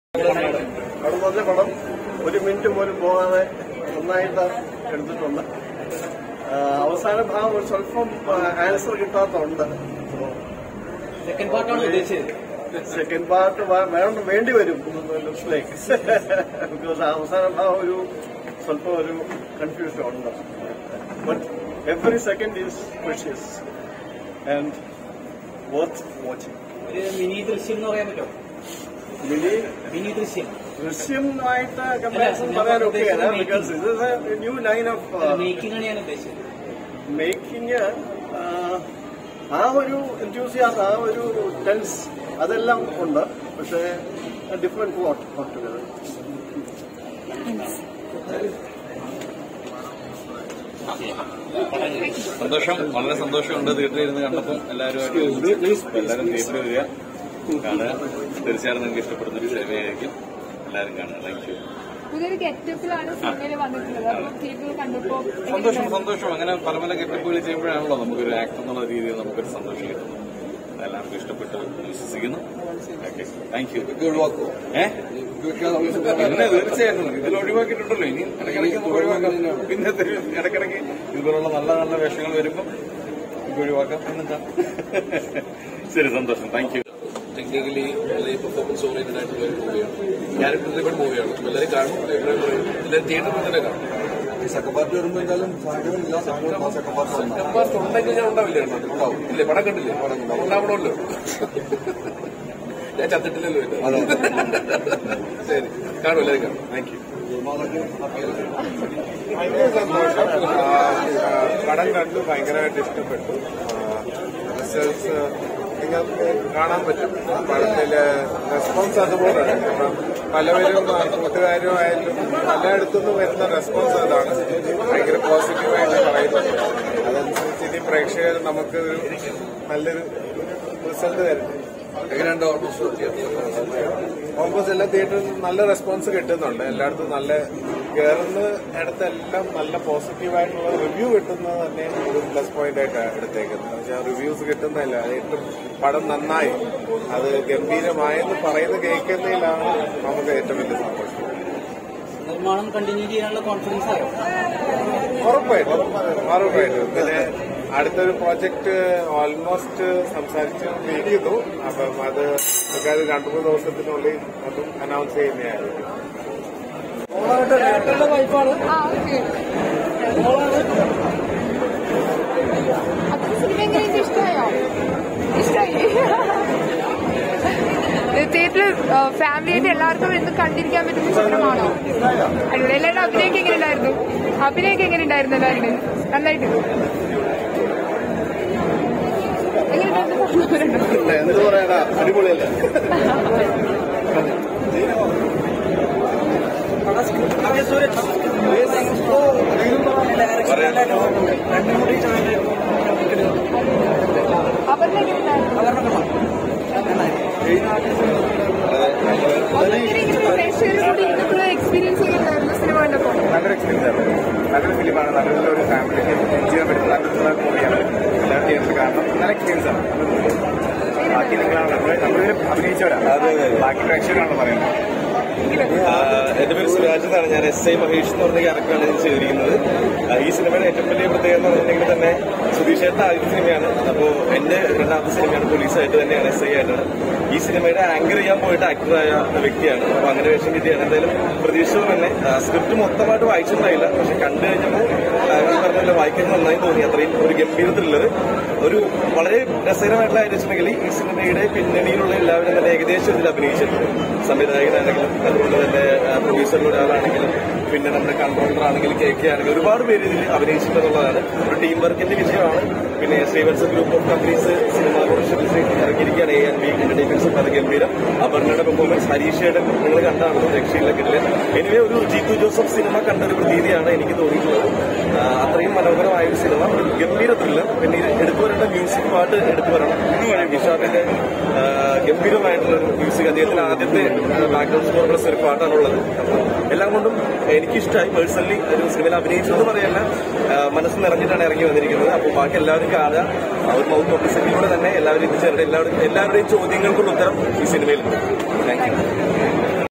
അവിടെ പടം ഒരു മിനിറ്റ് പോലും പോകാതെ നന്നായിട്ട് എടുത്തിട്ടുണ്ട്. അവസാന ഭാഗം ഒരു സ്വല്പം ആൻസർ കിട്ടാത്തതുണ്ട്. സെക്കൻഡ് പാർട്ട് വേണ്ടി വരും ലുക്സ് ലൈക്ക് ബിക്കോസ് അവസാന ഭാഗം ഒരു സ്വല്പം ഒരു കൺഫ്യൂഷൻ ഉണ്ട്. But every second is precious and worth watching. Mini Drishyam എന്ന് പറയാൻ പറ്റുമോ? മിനി ദൃശ്യമായിട്ട് കമ്പാരിസൺ പറയാൻ ഒക്കെയാണ്. ബിക്കോസ് ഇത് ന്യൂ ലൈൻ ഓഫ് മേക്കിംഗ്. ആ ഒരു എൻതൂസിയാസം, ആ ഒരു ടെൻസ് അതെല്ലാം ഉണ്ട്. പക്ഷേ ഡിഫറെന്റ് പ്ലോട്ട് ടുഗദർ. സന്തോഷം, വളരെ സന്തോഷമുണ്ട്. തിയേറ്ററിൽ ഇരുന്ന് കണ്ടപ്പോൾ എല്ലാവരും തിയേറ്ററിൽ വരിക, കാണുക. തീർച്ചയായിട്ടും നിങ്ങൾക്ക് ഇഷ്ടപ്പെടുന്ന ഒരു സേവയായിരിക്കും. എല്ലാവരും കാണുക. Thank you. സന്തോഷം. അങ്ങനെ പല പല ഗെറ്റപ്പുകൾ ചെയ്യുമ്പോഴാണല്ലോ നമുക്കൊരു ആക്ടർ എന്നുള്ള രീതിയിൽ നമുക്കൊരു സന്തോഷം കിട്ടുന്നത്. എല്ലാവർക്കും ഇഷ്ടപ്പെട്ട് വിശ്വസിക്കുന്നു. Okay, thank you. പിന്നെ തീർച്ചയായിട്ടും ഇതിൽ ഒഴിവാക്കിയിട്ടുണ്ടല്ലോ. ഇനി ഇടയ്ക്കിടയ്ക്ക് ഒഴിവാക്കാം. പിന്നെ ഇടയ്ക്കിടയ്ക്ക് ഇതുപോലുള്ള നല്ല നല്ല വേഷങ്ങൾ വരുമ്പോൾ ഒഴിവാക്കാം. പിന്നെന്താ. ശരി, സന്തോഷം. Thank you. ടെക്നിക്കലി വളരെ പെർഫോമൻസ് ഓറിയന്റഡ് ആയിട്ടുള്ള ഒരു മൂവിയാണ്. ക്യാരക്ടർ ഡ്രിവൺ മൂവിയാണ്. എല്ലാവരും കാണും, എല്ലാവരും തിയേറ്ററിൽ തന്നെ കാണും. സെക്കൻഡ് പാർട്ട് ഉണ്ടെങ്കിൽ ഞാൻ ഉണ്ടാവില്ല. ഉണ്ടാവും ഇല്ലേ? പടം കണ്ടില്ലേ? ഉണ്ടാവണമല്ലോ. ഞാൻ ചത്തിട്ടില്ലല്ലോ. ശരി, കാണും, എല്ലാവരും കാണും. Thank you. പടം കണ്ടു, ഭയങ്കരമായിട്ട് ഇഷ്ടപ്പെട്ടു. റിസൾട്ട്സ് നിങ്ങൾക്ക് കാണാൻ പറ്റും. പടത്തില് റെസ്പോൺസ് അതുപോലെയാണ്. കാരണം പലവരും കൂട്ടുകാരും ആയാലും പലയിടത്തുനിന്ന് വരുന്ന റെസ്പോൺസ് അതാണ്. ഭയങ്കര പോസിറ്റീവായിട്ട് പറയുന്നത്. അതനുസരിച്ച് ഇനി പ്രേക്ഷകർ നമുക്ക് ഒരു നല്ലൊരു റിസൾട്ട് തരും. എങ്ങനെയുണ്ടോ? ഓൾമോസ്റ്റ് എല്ലാ തിയേറ്ററിൽ നല്ല റെസ്പോൺസ് കിട്ടുന്നുണ്ട്. എല്ലായിടത്തും നല്ല കയറുന്ന ഇടത്തെല്ലാം നല്ല പോസിറ്റീവായിട്ടുള്ള റിവ്യൂ കിട്ടുന്നത് തന്നെ ഒരു പ്ലസ് പോയിന്റ് ആയിട്ടാണ് എടുത്തേക്കുന്നത്. പക്ഷേ റിവ്യൂസ് കിട്ടുന്നില്ല. ഏറ്റവും പടം നന്നായി, അത് ഗംഭീരമായെന്ന് പറയുന്നത് കേൾക്കുന്നതിലാണ് നമുക്ക് ഏറ്റവും വലിയ സന്തോഷം. നിർമ്മാണം കണ്ടിന്യൂ ചെയ്യാനുള്ള കോൺഫിഡൻസ് ആയോ? ഉറപ്പായിട്ടും. പിന്നെ അടുത്തൊരു പ്രോജക്ട് ഓൾമോസ്റ്റ് സംസാരിച്ചിരിക്കുന്നു. അപ്പം അത് നമുക്ക് 2-3 ദിവസത്തിനുള്ളിൽ അതും അനൗൺസ് ചെയ്യുന്നതായിരിക്കും. തിയേറ്ററിൽ ഫാമിലിയായിട്ട് എല്ലാവർക്കും ഇന്ന് കണ്ടിരിക്കാൻ പറ്റുന്ന ചിത്രമാണോ? അടിപൊളി. എല്ലാവരുടെ അഭിനയൊക്കെ എങ്ങനെ ഉണ്ടായിരുന്നു? എല്ലാവരുടെ നന്നായിട്ട് എന്ത് പറയാനാ, അടിപൊളിയല്ലേ? എക്സ്പീരിയൻസ് ചെയ്യുന്നുണ്ടായിരുന്നു സിനിമ കണ്ടപ്പോൾ? നല്ലൊരു എക്സ്പീരിയൻസ് ആയിരുന്നു. നല്ലൊരു ഫിലിമാണ്. നല്ലൊരു ഫാമിലിക്ക് എൻജോയ് ചെയ്യാൻ പറ്റുന്ന നല്ലൊരു മൂവിയാണ്. എല്ലാവരും തിയേറ്ററിൽ കാണണം. നല്ല എക്സ്പീരിയൻസ് ആണ്. ബാക്കി നിങ്ങളാണ് നമ്മളിതിൽ അഭിനയിച്ചവരാണ്. ബാക്കി പ്രേക്ഷകരാണ് പറയുന്നത്. എന്റെ പേര് സുരാജ് എന്നാണ്. ഞാൻ SI മഹേഷ് എന്ന് പറഞ്ഞ ക്യാരക്ടറാണ് ഇത് ചെയ്തിരിക്കുന്നത്. ഈ സിനിമയുടെ ഏറ്റവും വലിയ പ്രത്യേകത എന്ന് പറഞ്ഞിട്ടുണ്ടെങ്കിൽ തന്നെ സുധീഷേട്ട ആദ്യത്തെ സിനിമയാണ്. അപ്പോൾ എന്റെ രണ്ടാമത്തെ സിനിമയാണ്. പോലീസായിട്ട് തന്നെയാണ്, SI ആയിട്ടാണ്. ഈ സിനിമയുടെ ആങ്കർ ചെയ്യാൻ പോയിട്ട് ആക്ടറായ വ്യക്തിയാണ്. അപ്പൊ അങ്ങനെ വേഷം കിട്ടിയാണ്. എന്തായാലും പ്രതീക്ഷിച്ചത് തന്നെ. സ്ക്രിപ്റ്റ് മൊത്തമായിട്ട് വായിച്ചിട്ടുണ്ടായില്ല, പക്ഷെ കണ്ടു കഴിഞ്ഞപ്പോൾ പറഞ്ഞല്ലോ വായിക്കാൻ നന്നായി തോന്നി. അത്രയും ഒരു ഗംഭീര ത്രില്ലർ, ഒരു വളരെ രസകരമായിട്ടുള്ള കാര്യം വെച്ചിട്ടുണ്ടെങ്കിൽ ഈ സിനിമയുടെ പിന്നണിയിലുള്ള എല്ലാവരും തന്നെ ഏകദേശം ഇതിൽ അഭിനയിച്ചിട്ടുണ്ട്. സംവിധായകനാണെങ്കിലും അതുപോലെ തന്നെ പ്രൊഡ്യൂസറിലുള്ള ഒരാളാണെങ്കിലും പിന്നെ നമ്മുടെ കൺട്രോളർ ആണെങ്കിലും KK ആണെങ്കിലും ഒരുപാട് പേര് ഇതിൽ അഭിനയിച്ചിട്ടുള്ളതാണ്. ഒരു ടീം വർക്കിന്റെ വിജയമാണ്. പിന്നെ Sreevalsa group of companies cinema production ഇറക്കിയിരിക്കുകയാണ്. A&B entertainments. അത് ഗംഭീരം. അപർണയുടെ പെർഫോമൻസ്, ഹരീഷയുടെ നിങ്ങൾ കണ്ടാണ് രക്ഷയില്ല കിട്ടില്ല. എനിവേ ഒരു ജീത്തു ജോസഫ് സിനിമ കണ്ടൊരു പ്രതീതിയാണ് എനിക്ക് തോന്നിയിട്ടുള്ളത്. അത്രയും മനോഹരമായ ഒരു സിനിമ, ഒരു ഗംഭീര ത്രില്ലർ. പിന്നെ എടുത്തു വരേണ്ട മ്യൂസിക് പാട്ട് എടുത്തു വരണം. വിശാഖിന്റെ ഗംഭീരമായിട്ടുള്ള ഒരു മ്യൂസിക്, അദ്ദേഹത്തിന് ആദ്യത്തെ ബാക്ക്ഗ്രൗണ്ട് സ്കോർ പ്ലസ് ഒരു പാട്ടാണുള്ളത്. എല്ലാം കൊണ്ടും എനിക്കിഷ്ടമായി. പേഴ്സണലി ഒരു സിനിമയിൽ അഭിനയിച്ചതെന്ന് പറയല്ല, മനസ്സ് നിറഞ്ഞിട്ടാണ് ഇറങ്ങി വന്നിരിക്കുന്നത്. അപ്പോൾ ബാക്കി എല്ലാവരും കാണുക. ഒരു മൗത്ത് പബ്ലിസിറ്റിയിലൂടെ തന്നെ എല്ലാവരും എത്തിച്ചേരട്ടെ. എല്ലാവരുടെയും ചോദ്യങ്ങൾക്കുള്ള ഉത്തരം ഈ സിനിമയിൽ. Thank U.